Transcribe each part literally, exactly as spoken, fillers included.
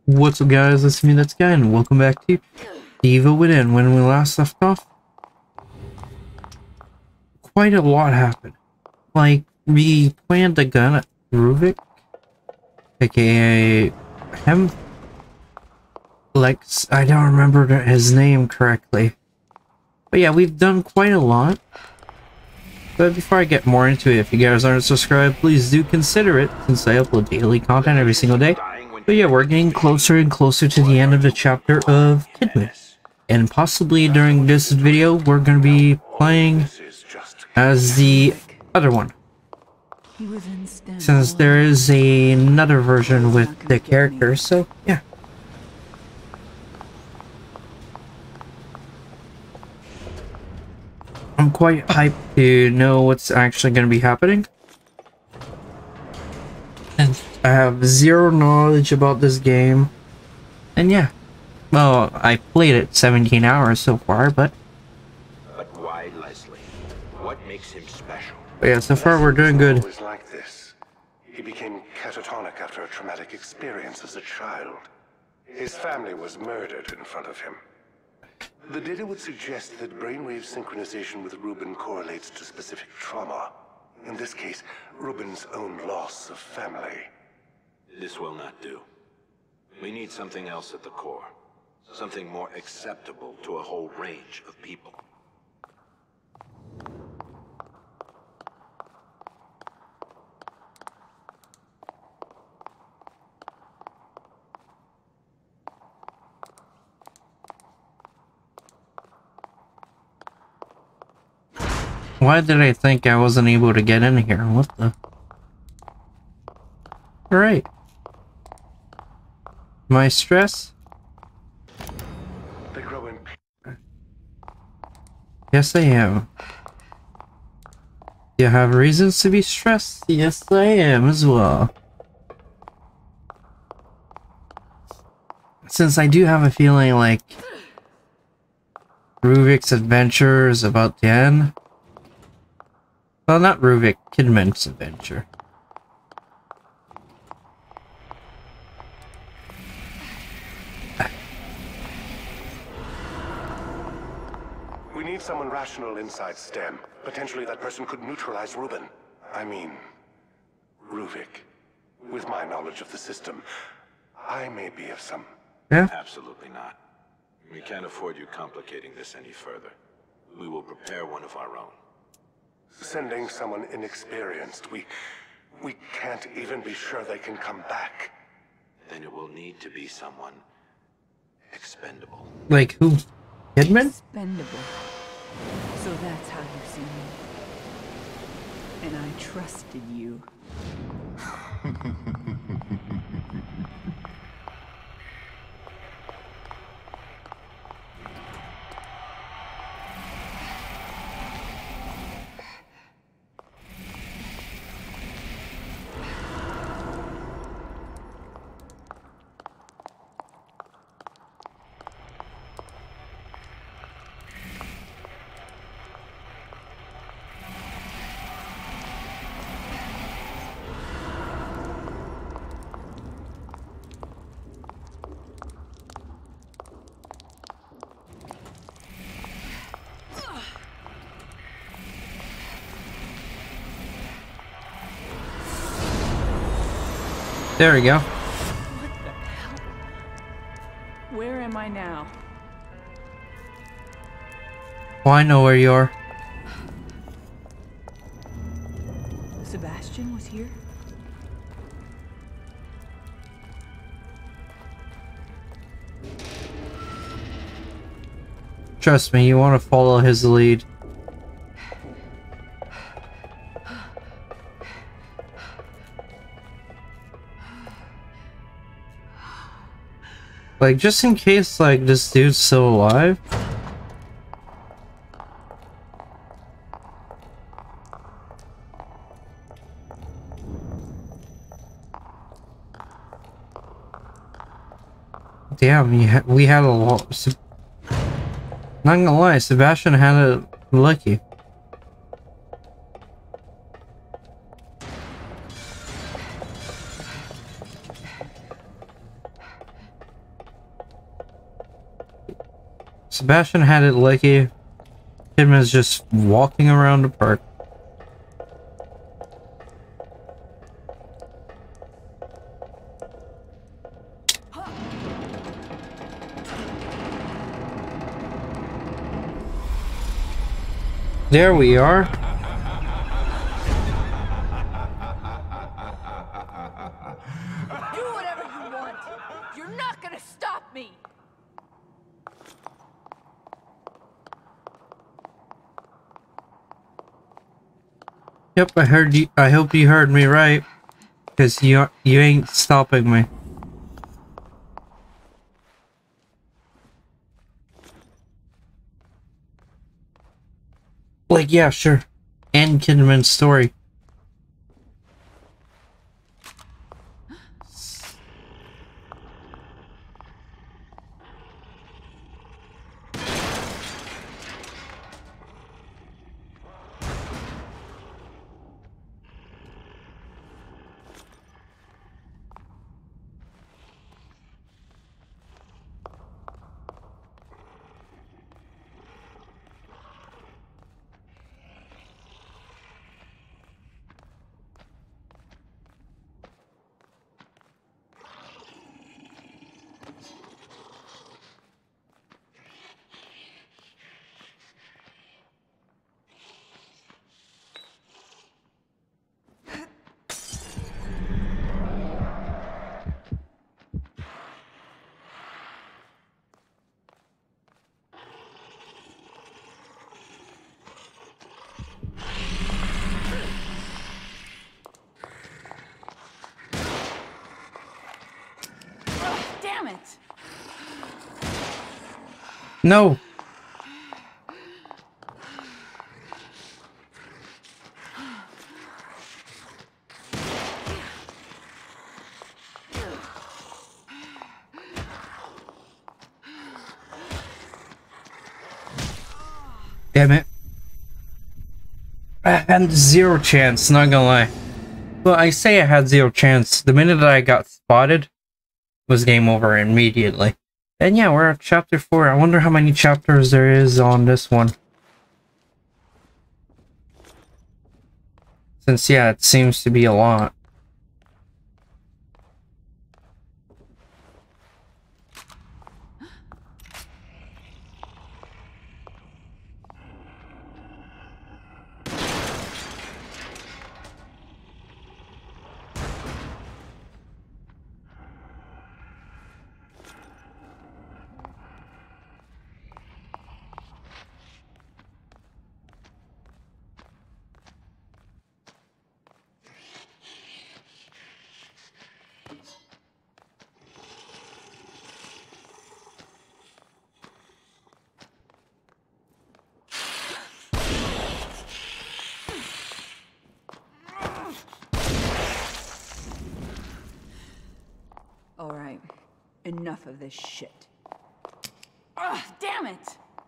What's up, guys? It's me, that's Guy, and welcome back to The Evil Within. When we last left off, quite a lot happened. Like, we planned a gun at Ruvik, aka him. Lex, I don't remember his name correctly. But yeah, we've done quite a lot. But before I get more into it, if you guys aren't subscribed, please do consider it, since I upload daily content every single day. But yeah, we're getting closer and closer to the end of the chapter of Kidman. And possibly during this video, we're going to be playing as the other one. Since there is a, another version with the characters, so yeah. I'm quite hyped to know what's actually going to be happening. And I have zero knowledge about this game. And yeah. Well, I played it seventeen hours so far, but... But why Leslie? What makes him special? But yeah, so far we're doing good. Was like this. He became catatonic after a traumatic experience as a child. His family was murdered in front of him. The data would suggest that brainwave synchronization with Ruben correlates to specific trauma. In this case, Ruben's own loss of family. This will not do. We need something else at the core. Something more acceptable to a whole range of people. Why did I think I wasn't able to get in here? What the? Alright. My stress? They grow in. Yes, I am. You have reasons to be stressed? Yes, I am as well. Since I do have a feeling like Ruvik's adventure is about to end. Well, not Ruvik, Kidman's adventure. We need someone rational inside STEM. Potentially that person could neutralize Ruben. I mean, Ruvik. With my knowledge of the system, I may be of some... Yeah? Absolutely not. We can't afford you complicating this any further. We will prepare one of our own. Sending someone inexperienced, we... we can't even be sure they can come back. Then it will need to be someone expendable. Like who? Kidman? Expendable. So that's how you see me. And I trusted you. There we go. What the hell? Where am I now? Well, I know where you are. Sebastian was here? Trust me, you want to follow his lead. Like, just in case, like, this dude's still alive. Damn, we, ha we had a lot. Not gonna lie, Sebastian had it lucky. Sebastian had it lucky. Kidman's just walking around the park. There we are. Do whatever you want. You're not gonna stop me. Yep, I heard you. I hope you heard me right, because you you ain't stopping me. Like, yeah, sure. And Kidman's story. Damn it! No. Damn it. I had zero chance, not gonna lie. Well, I say I had zero chance. The minute that I got spotted, was game over immediately. And yeah, we're at chapter four. I wonder how many chapters there is on this one. Since, yeah, it seems to be a lot. All right, enough of this shit. Ugh, damn it!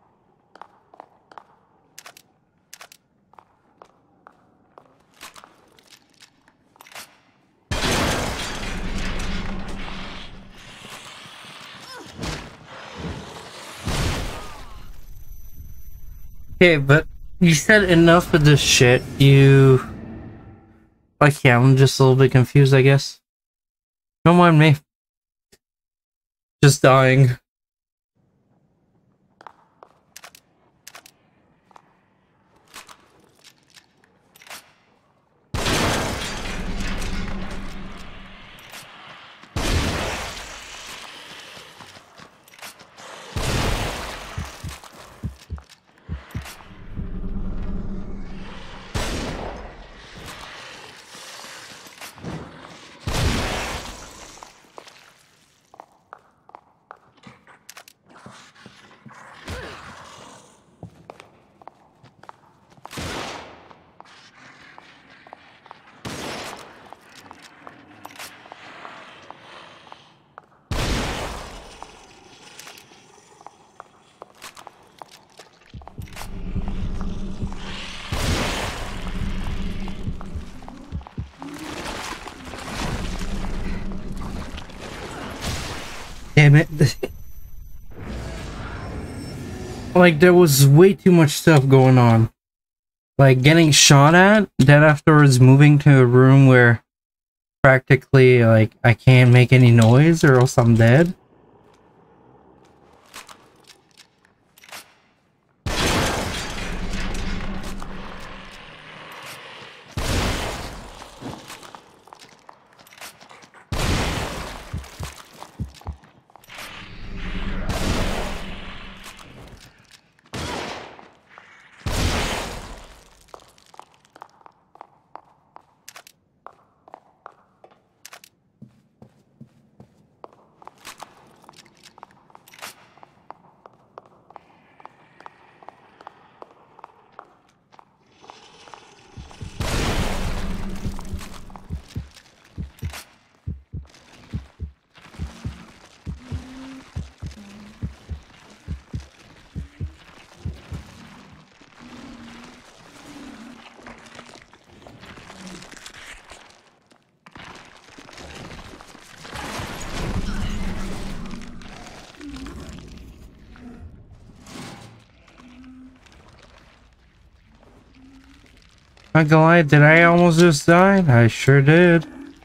Okay, but you said enough of this shit. You... Like, yeah, I'm just a little bit confused, I guess. Don't mind me. Just dying. Damn it. like there was way too much stuff going on. Like getting shot at, then afterwards moving to a room where practically like I can't make any noise or else I'm dead. Not gonna lie, did I almost just die? I sure did.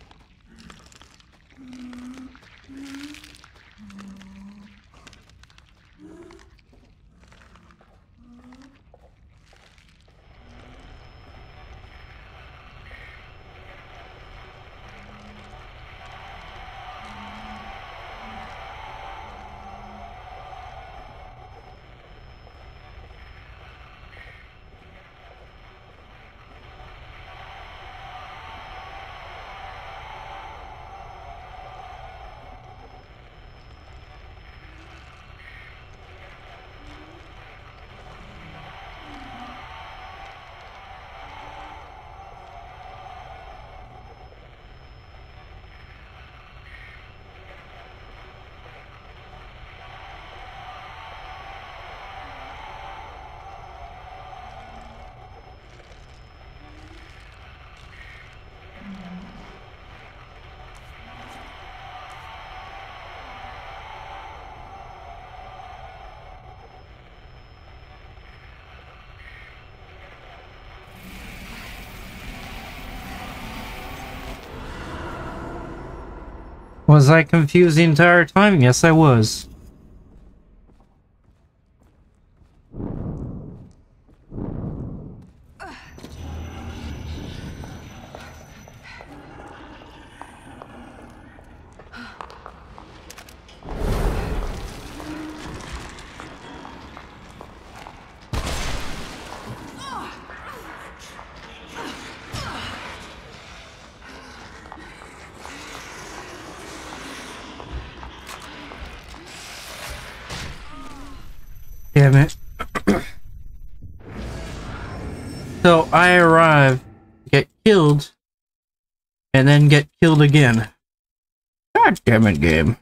Was I confused the entire time? Yes, I was. Damn it. So I arrive, get killed, and then get killed again. God damn it, game.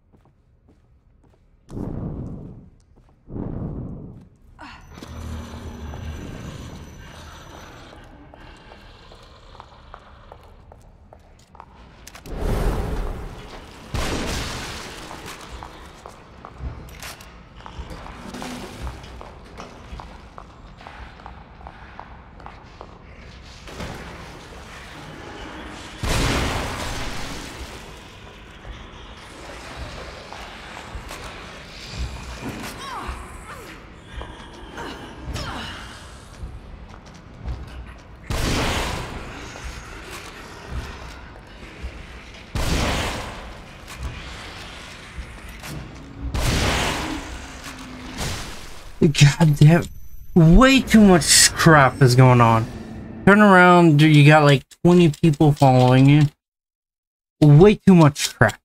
God damn, way too much crap is going on. Turn around, you got like twenty people following you. Way too much crap.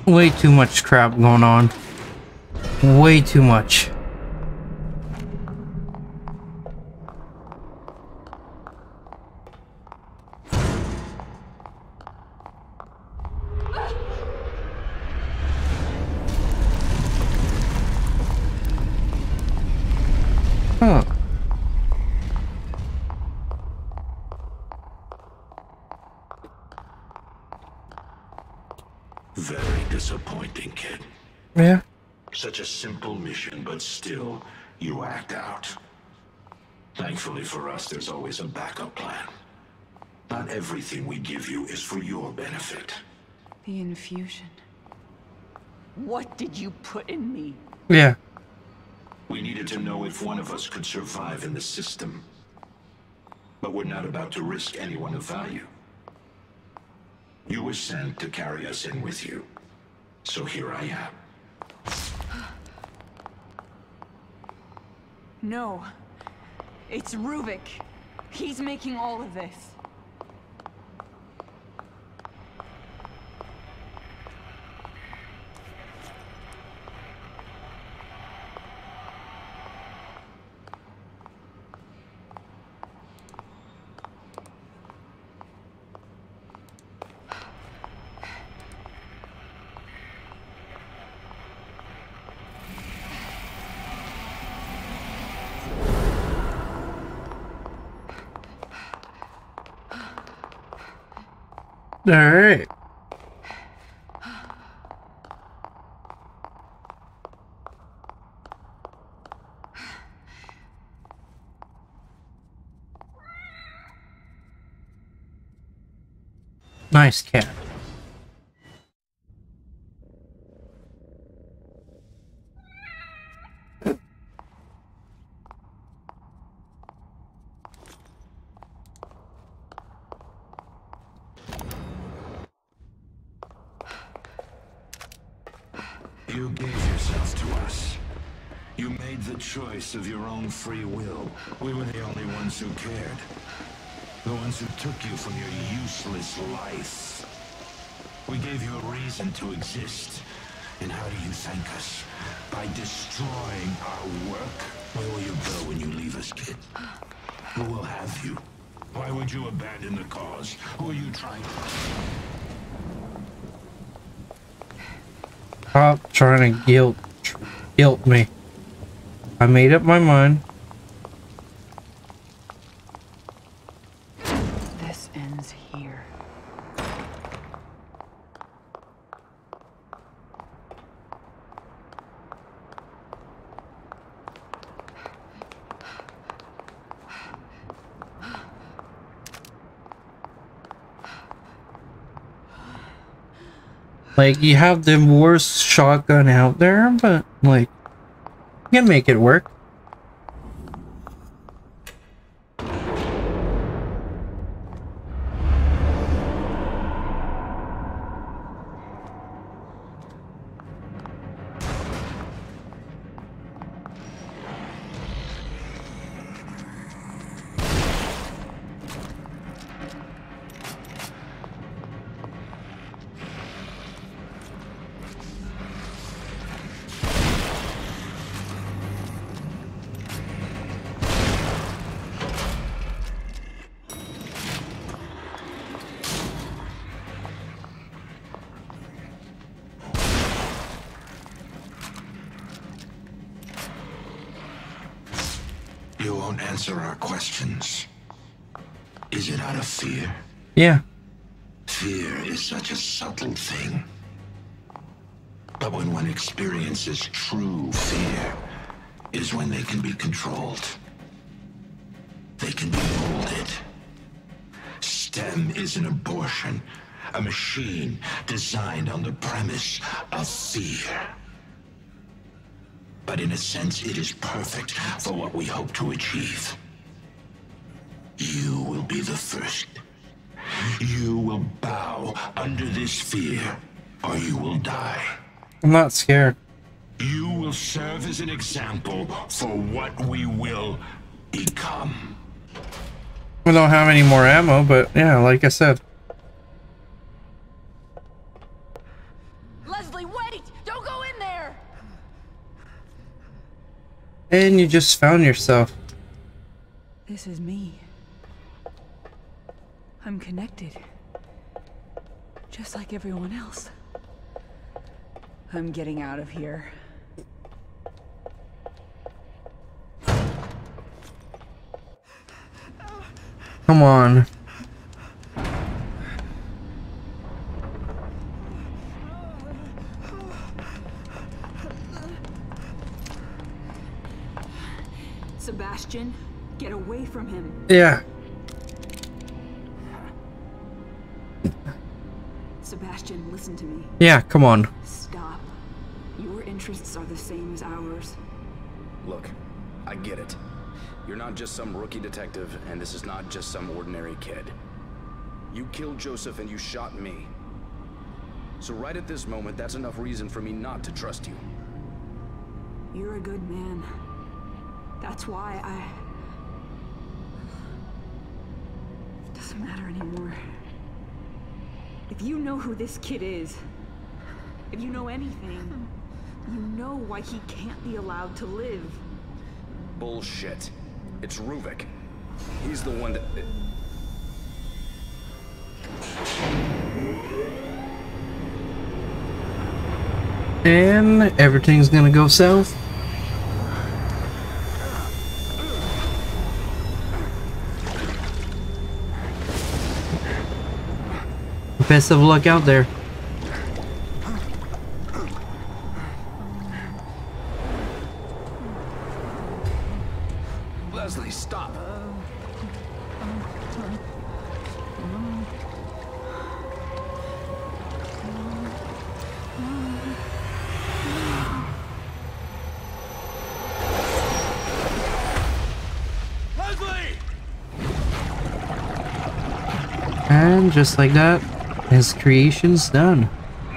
Way too much crap going on. Way too much. Huh. Very disappointing, kid. Yeah. Such a simple mission, but still, you act out. Thankfully for us, there's always a backup plan. Not everything we give you is for your benefit. The infusion. What did you put in me? Yeah. We needed to know if one of us could survive in the system. But we're not about to risk anyone of value. You were sent to carry us in with you. So here I am. No. It's Ruvik. He's making all of this. All right. Nice cat. You gave yourself to us. You made the choice of your own free will. We were the only ones who cared. The ones who took you from your useless life. We gave you a reason to exist. And how do you thank us? By destroying our work. Where will you go when you leave us, kid? Who will have you? Why would you abandon the cause? Who are you trying to... Stop trying to guilt guilt me. I made up my mind. This ends here. Like, you have the worst shotgun out there, but, like, you can make it work. You won't answer our questions. Is it out of fear? Yeah. Fear is such a subtle thing. But when one experiences true fear, is when they can be controlled. They can be molded. STEM is an abortion, a machine designed on the premise of fear. But in a sense, it is perfect for what we hope to achieve. You will be the first. You will bow under this fear, or you will die. I'm not scared. You will serve as an example for what we will become. We don't have any more ammo, but yeah, like I said. Leslie, And you just found yourself. This is me. I'm connected. Just like everyone else. I'm getting out of here. Come on. Sebastian, get away from him. Yeah. Sebastian, listen to me. Yeah, come on. Stop. Your interests are the same as ours. Look, I get it. You're not just some rookie detective, and this is not just some ordinary kid. You killed Joseph and you shot me. So right at this moment, that's enough reason for me not to trust you. You're a good man. That's why I... It doesn't matter anymore. If you know who this kid is, if you know anything, you know why he can't be allowed to live. Bullshit. It's Ruvik. He's the one that... And everything's gonna go south. Best of luck out there. Leslie, stop. Leslie! And just like that, his creation's done.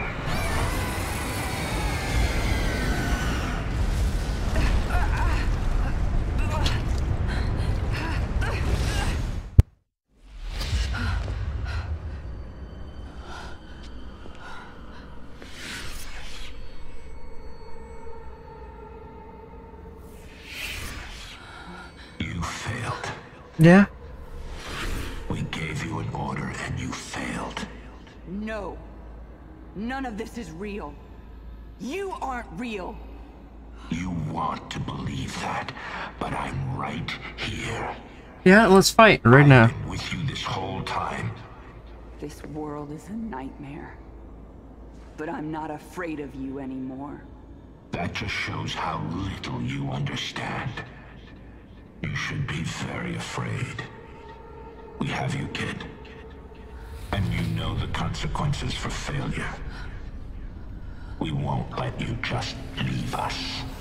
You failed. Yeah. We gave you an order and you failed. No. None of this is real. You aren't real. You want to believe that, but I'm right here. Yeah, let's fight right I've now. been with you this whole time. This world is a nightmare. But I'm not afraid of you anymore. That just shows how little you understand. You should be very afraid. We have you, kid. And you know the consequences for failure. We won't let you just leave us.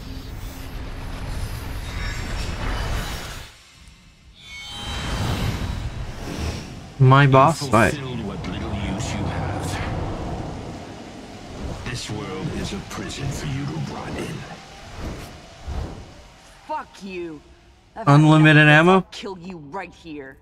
My boss fight. Fulfilled what little use you have. This world is a prison for you to rot in. Fuck you. I've had Unlimited enough of this. ammo? I'll kill you right here.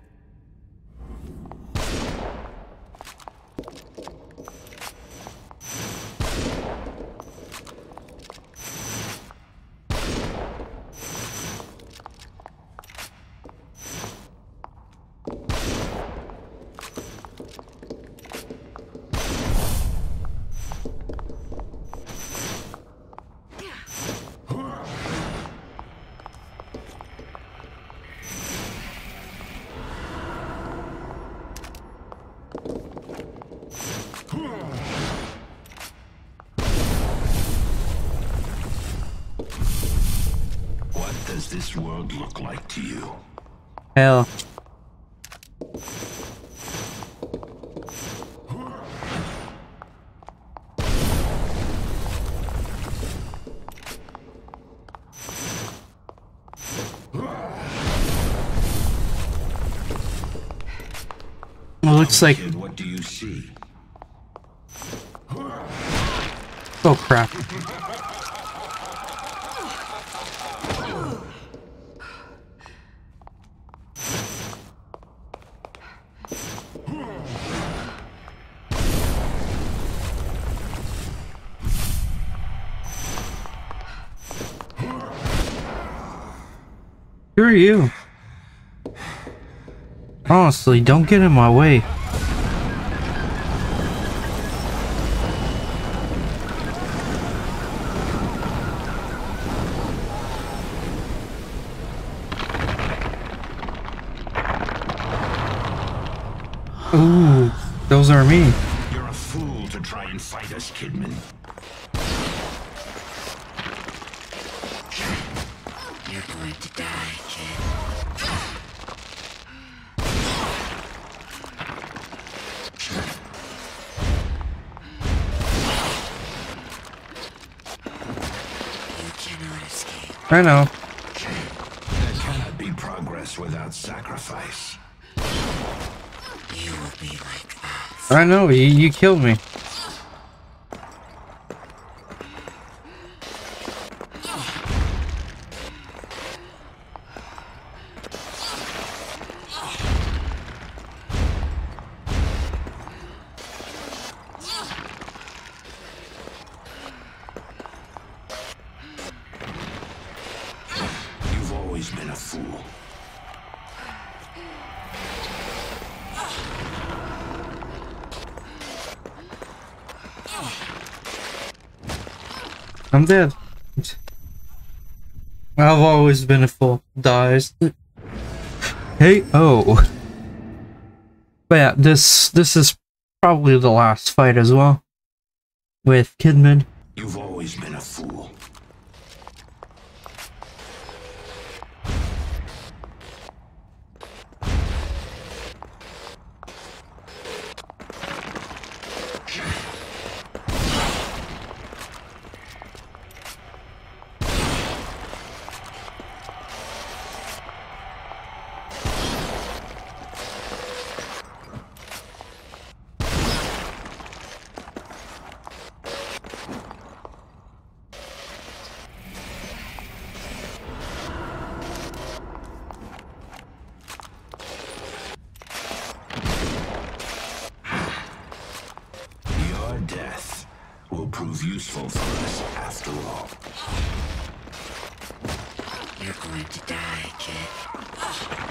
What does this world look like to you? Hell. It looks like... Kid, what do you see? Oh crap. Who are you? Honestly, don't get in my way. Ooh, those are me. You're a fool to try and fight us, Kidman. You're going to die, kid. You cannot escape. I know. There cannot be progress without sacrifice. You will be like us. I know, you, you killed me. You've always been a fool. I'm dead. I've always been a fool. Dies. Hey, oh. But yeah, this this is probably the last fight as well. With Kidman. You've always been a fool. Your death will prove useful for us after all. You're going to die, kid.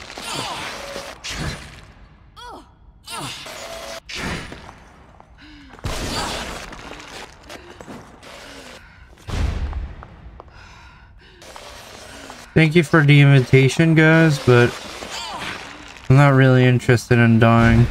Thank you for the invitation, guys, but I'm not really interested in dying.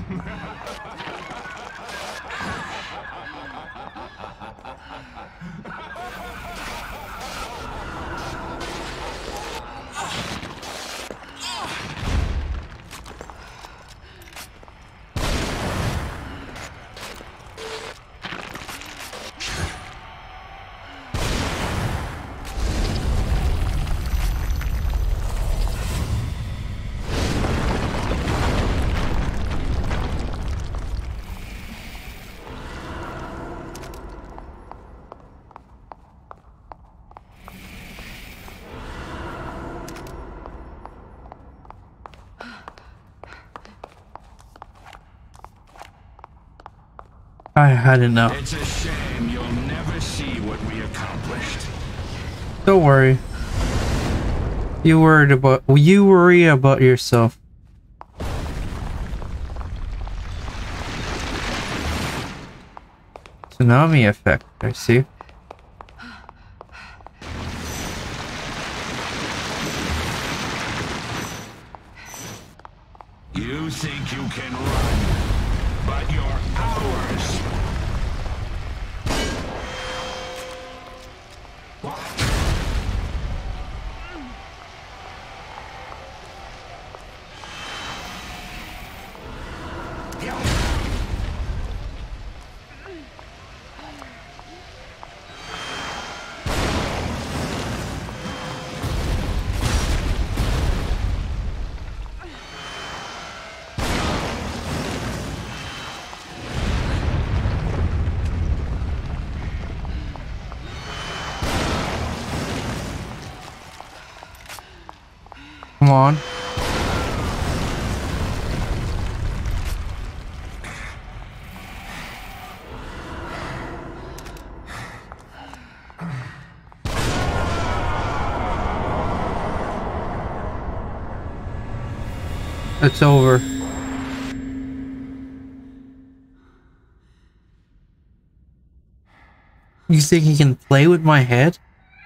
I had enough. It's a shame you'll never see what we accomplished. Don't worry. You worried about you worry about yourself. Tsunami effect, I see. You think you can run, but you're ours. Come on. It's over. You think he can play with my head?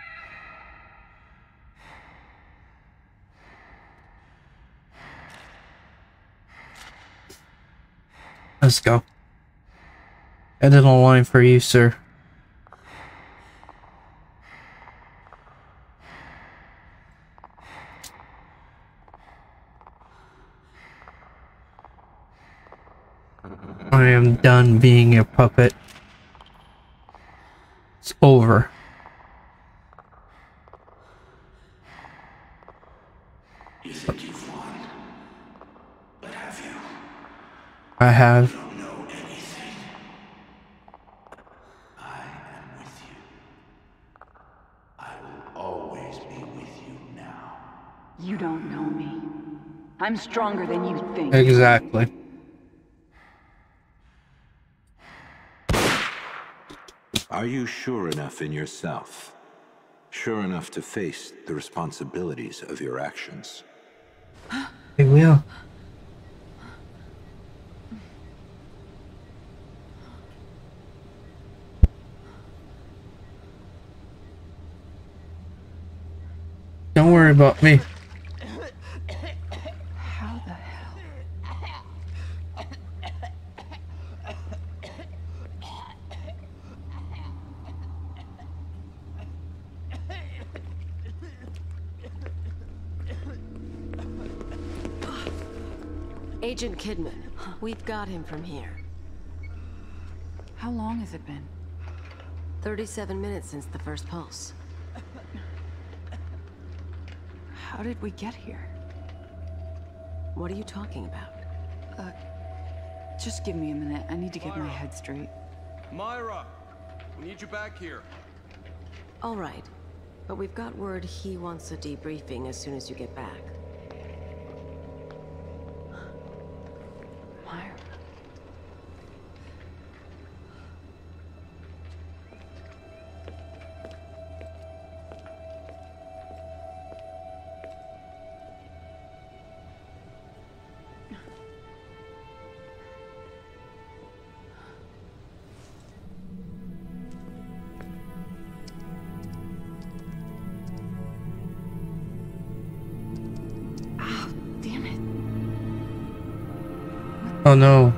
Let's go. Edit a line for you, sir. I am done being a puppet. It's over. You think you've won, but have you? I have. You don't know anything. I am with you. I will always be with you now. You don't know me. I'm stronger than you think. Exactly. Are you sure enough in yourself? Sure enough to face the responsibilities of your actions? I will. Don't worry about me. How the hell? Agent Kidman, we've got him from here. How long has it been? thirty-seven minutes since the first pulse. How did we get here? What are you talking about? Uh, just give me a minute. I need to get my head straight. Myra! We need you back here. All right, but we've got word he wants a debriefing as soon as you get back. Myra. Oh no.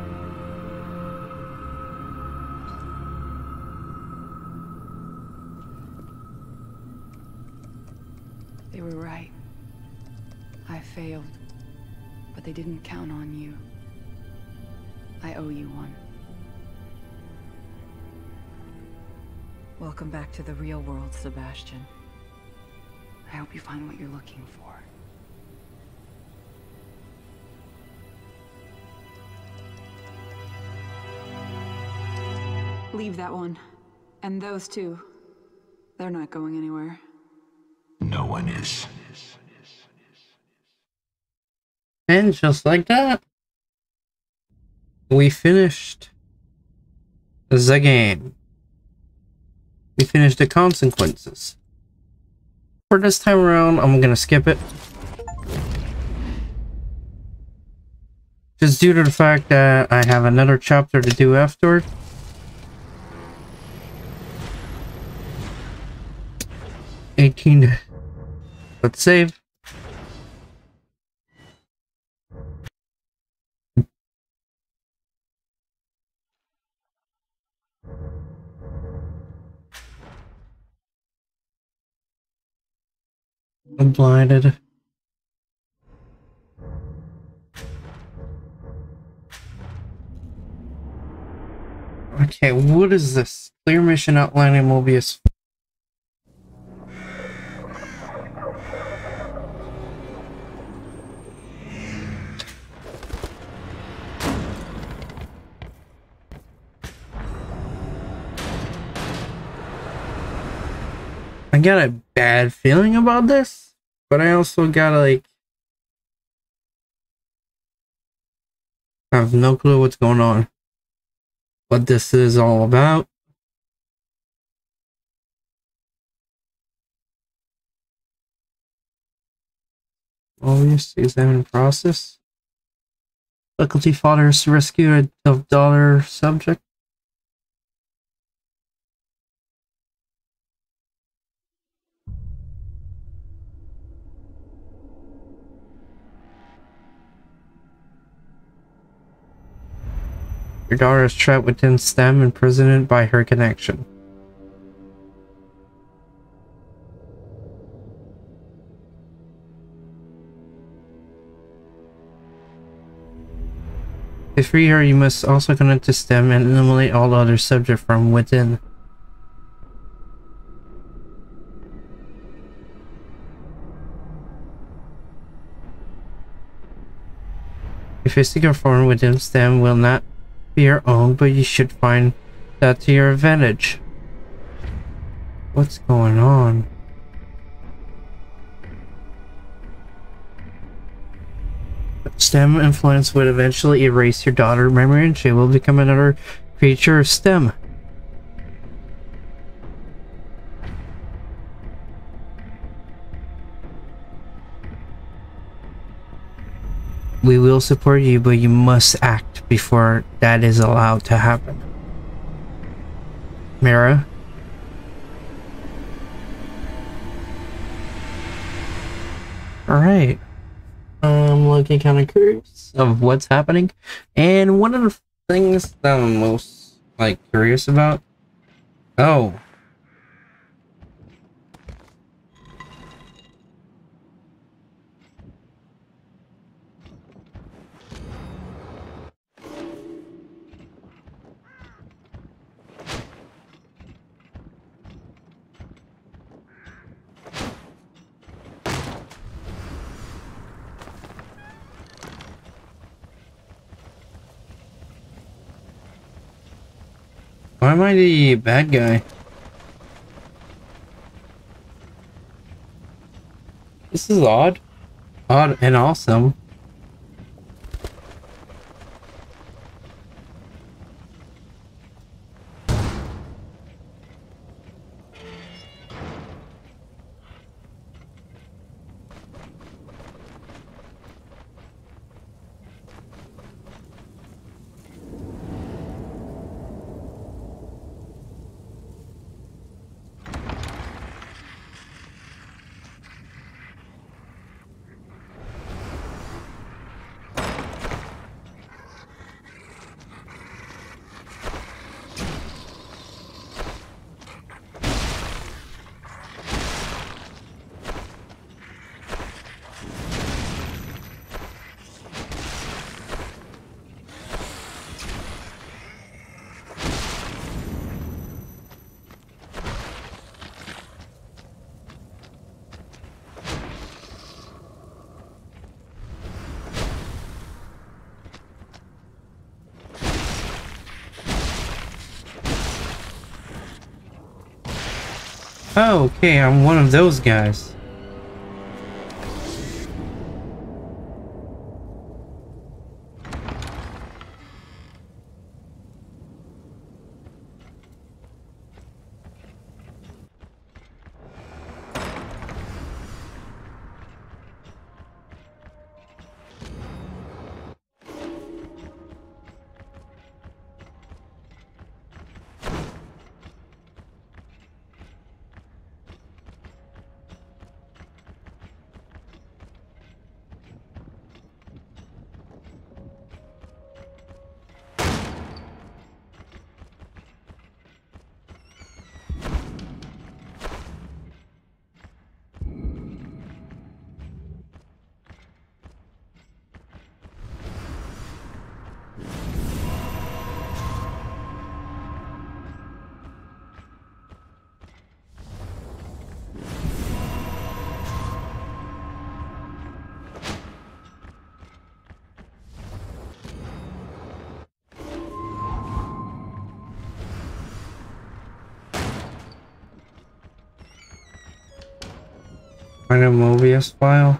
They were right. I failed. But they didn't count on you. I owe you one. Welcome back to the real world, Sebastian. I hope you find what you're looking for. Leave that one. And those two. They're not going anywhere. No one is. And just like that, we finished the game. We finished the consequences. For this time around, I'm gonna skip it. Just due to the fact that I have another chapter to do afterward. eighteen. Let's save. I'm blinded. Okay, what is this? Clear mission outlining Mobius. I got a bad feeling about this, but I also got like I have no clue what's going on. What this is all about. Obviously, examine process. Faculty fathers rescue a daughter subject. Your daughter is trapped within STEM, imprisoned by her connection. To free her, you must also connect to STEM and eliminate all other subjects from within. Your physical form within STEM will not be your own, but you should find that to your advantage. What's going on? STEM influence would eventually erase your daughter's memory and she will become another creature of STEM. We will support you, but you must act before that is allowed to happen. Mira? Alright. I'm looking kind of curious of what's happening. And one of the things that I'm most, like, curious about... Oh. Why am I the bad guy? This is odd. Odd and awesome. Oh, okay, I'm one of those guys. Find a Mobius file.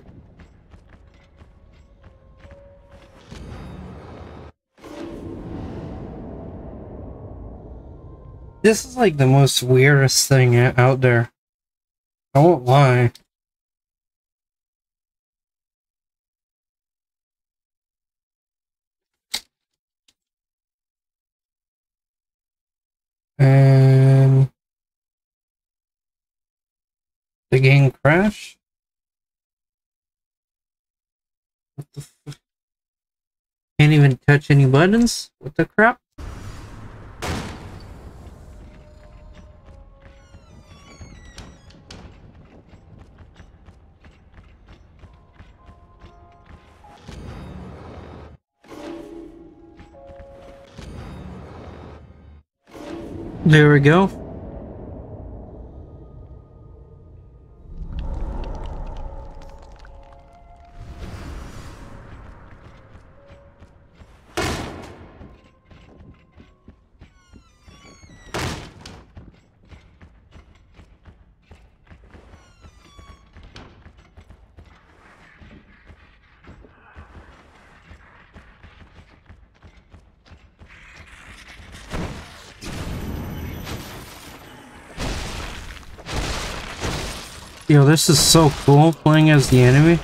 This is like the most weirdest thing out there. I won't lie. And the game crashed. What the fuck? Can't even touch any buttons? What the crap? There we go. Yo, this is so cool, playing as the enemy.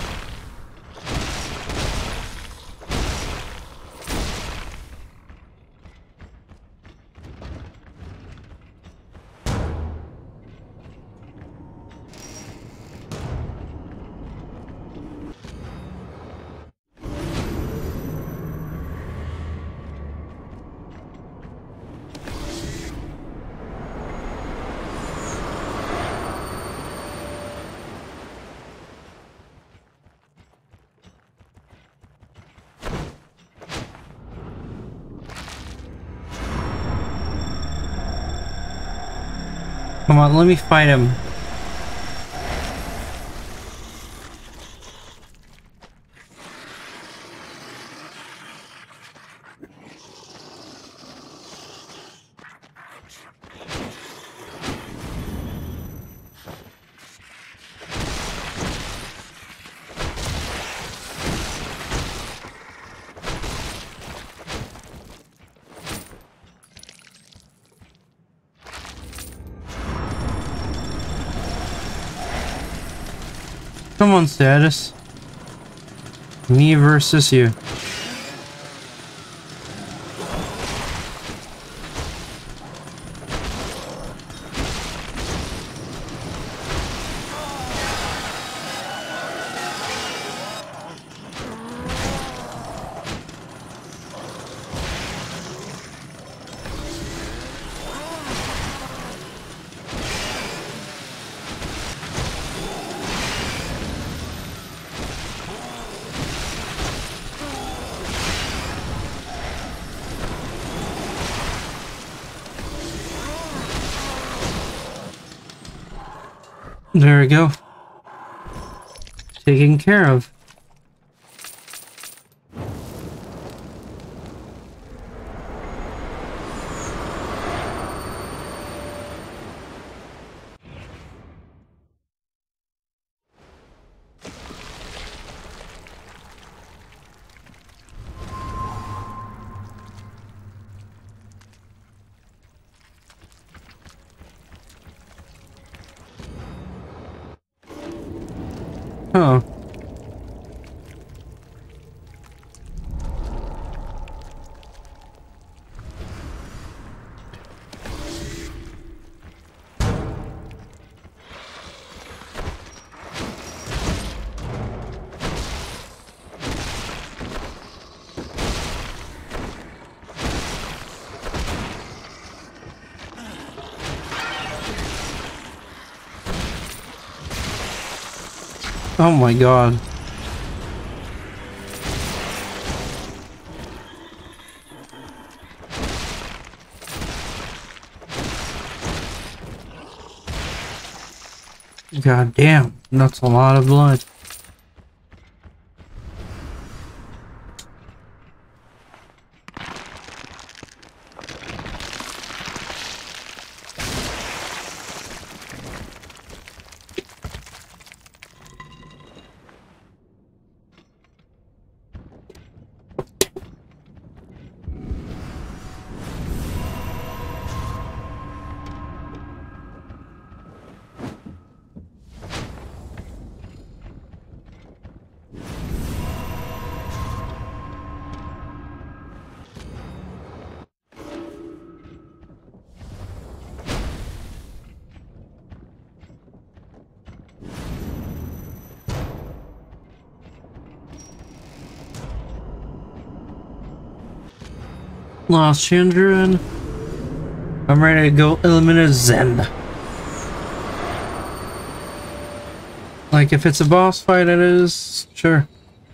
Come on, let me fight him. Come on, Status. Me versus you. There we go. Taken care of. Huh. Oh my god. God damn, that's a lot of blood. Lost Chandran. I'm ready to go eliminate Zen. Like, if it's a boss fight, it is. Sure.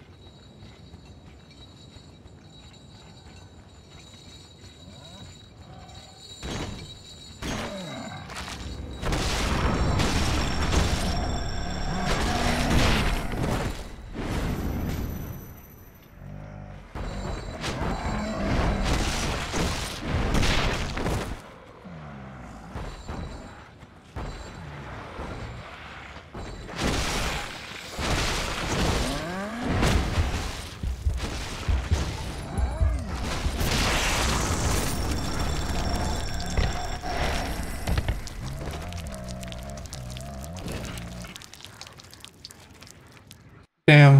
Damn.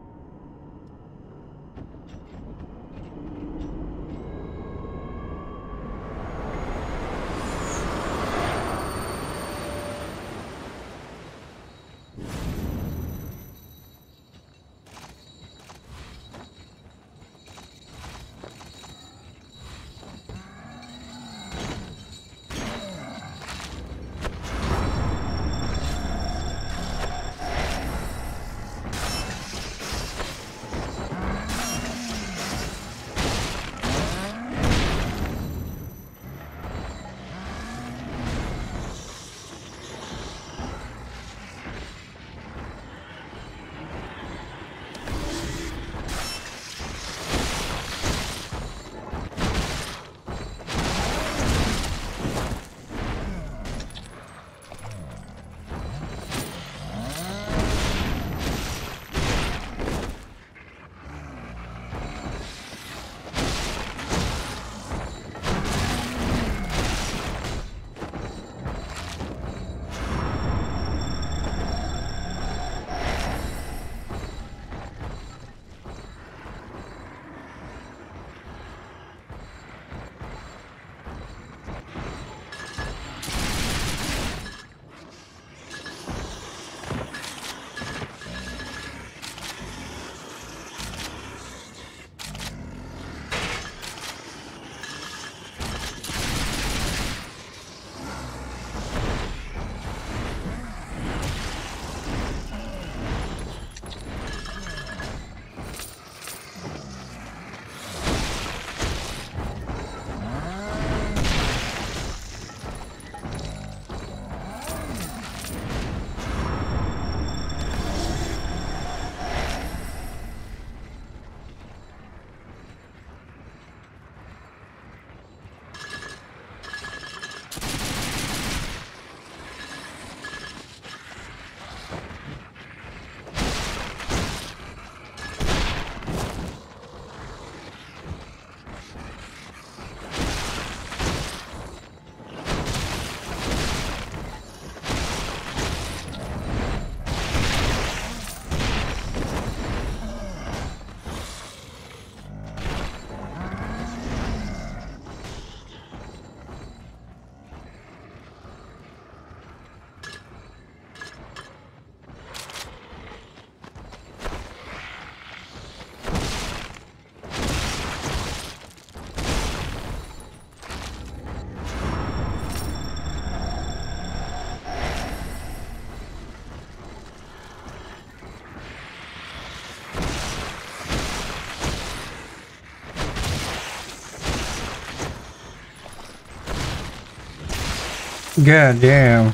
God damn.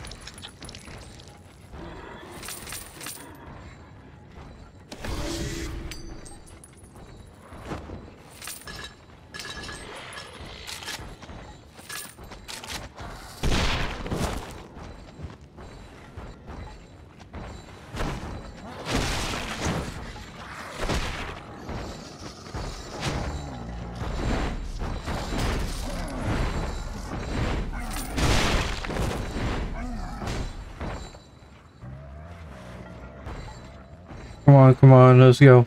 Come on, come on, let's go.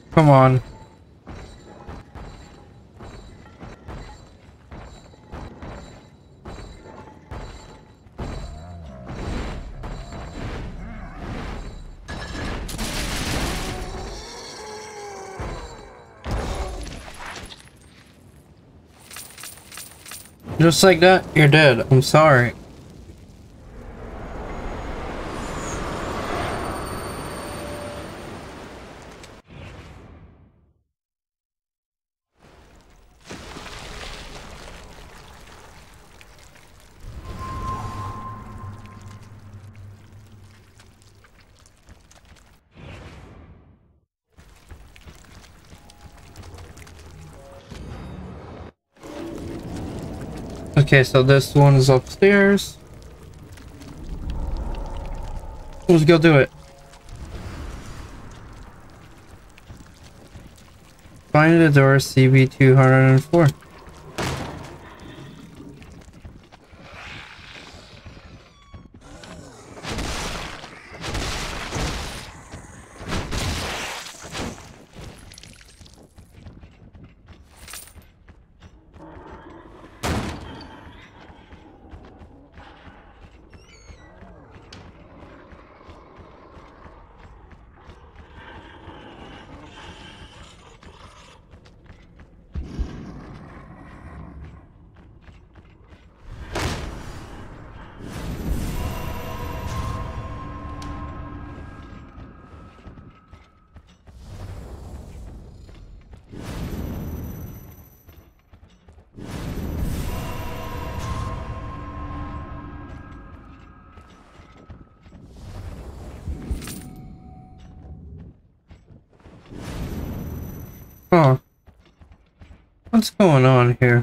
Come on. Just like that, you're dead. I'm sorry. Okay, so this one is upstairs. Let's go do it. Find the door C B two oh four. Huh. What's going on here?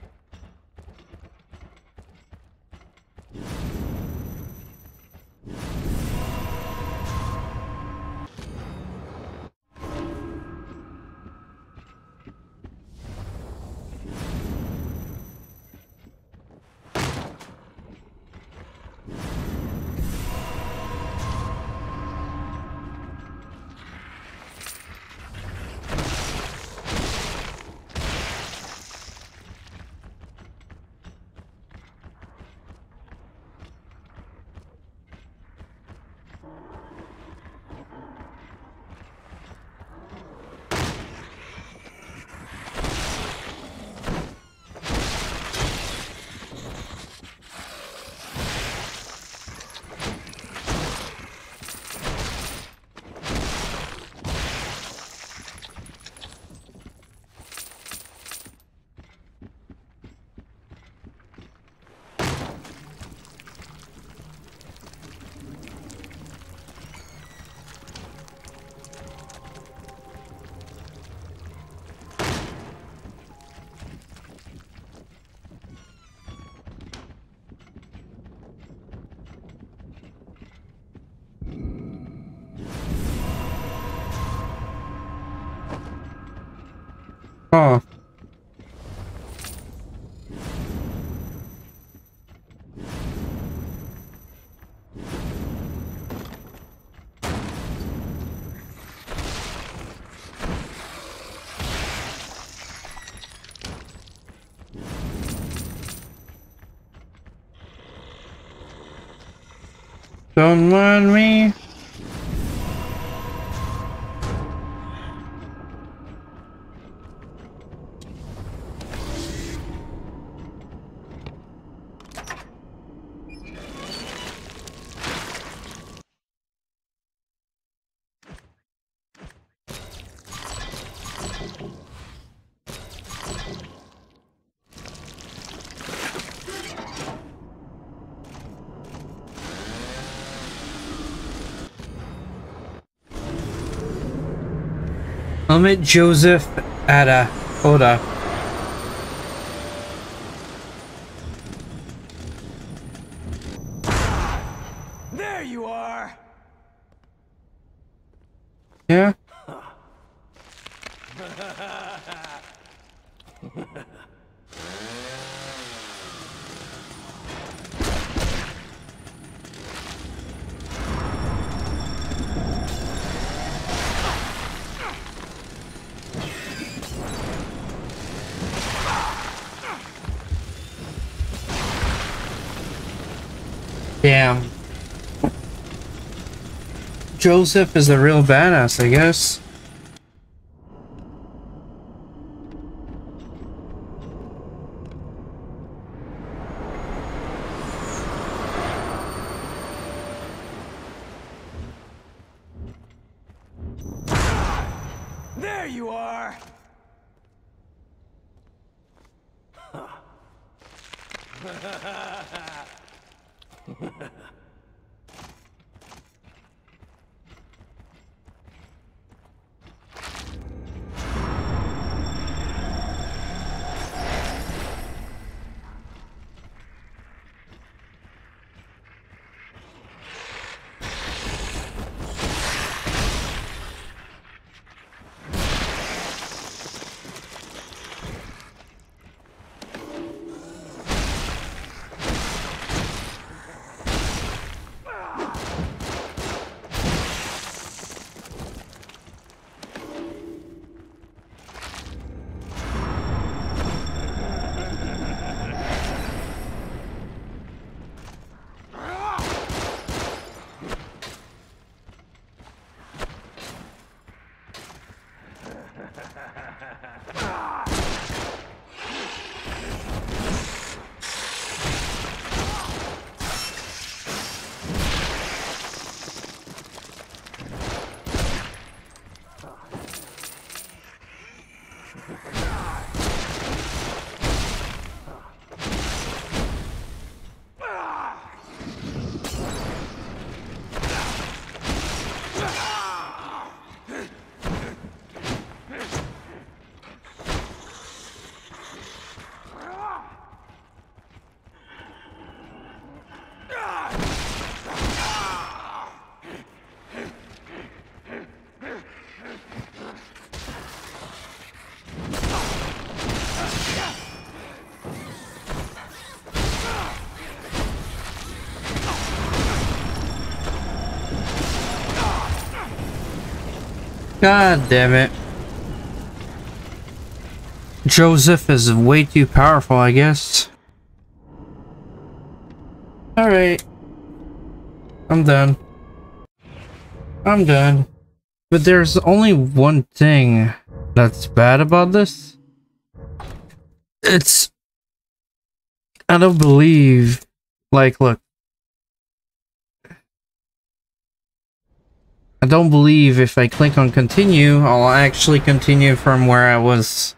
Huh. Don't mind me. I'll meet Joseph at a Oda. There you are. Yeah. Damn. Joseph is a real badass, I guess. There you are! God damn it. Joseph is way too powerful, I guess. Alright. I'm done. I'm done. But there's only one thing that's bad about this. It's... I don't believe... Like, look. I don't believe if I click on continue, I'll actually continue from where I was.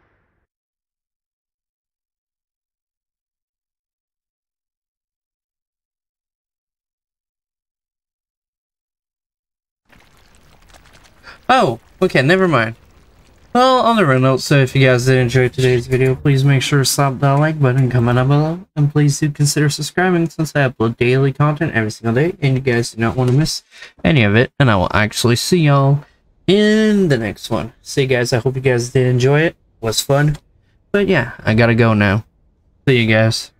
Oh, okay, never mind. Well, on the real note, so if you guys did enjoy today's video, please make sure to slap that like button, comment down below, and please do consider subscribing since I upload daily content every single day, and you guys do not want to miss any of it, and I will actually see y'all in the next one. See you guys, I hope you guys did enjoy it. It was fun. But yeah, I gotta go now. See you guys.